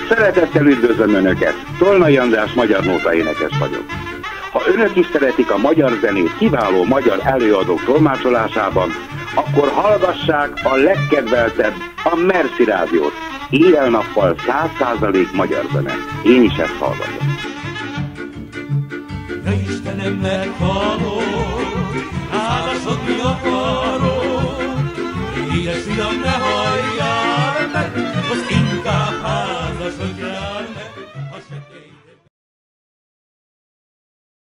Szeretettel üdvözlöm Önöket! Tolnai András magyar nóta énekes vagyok. Ha Önök is szeretik a magyar zenét kiváló magyar előadók tolmácsolásában, akkor hallgassák a legkedveltebb, a Merci Rádiót. Éjjel-nappal 100% magyar zene. Én is ezt hallgatom. Ne Istenem, meghalok, hálásodni akarok, édes fiam, ne hallok.